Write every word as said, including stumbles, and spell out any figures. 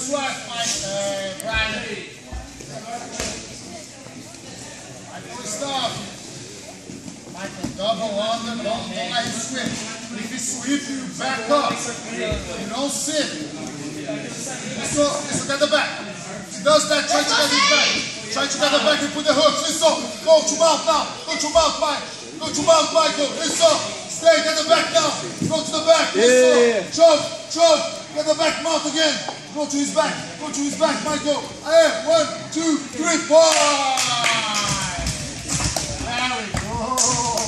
Good work, Mike, uh, Brian. Good stuff. Michael, double under, don't, don't let him sweep. If he sweep, you back up. You don't sit. Let's go, let's get the back. If he does that, try to get his back. Try to get the back and put the hooks. Listen, go to mouth now. Go to mouth, Mike. Go to mouth, Michael. Listen, stay, get the back now. Go to the back. Listen, choke, choke. Get the back mouth again. Go to his back. Go to his back, Michael. Hey, one, two, three, four. There we go.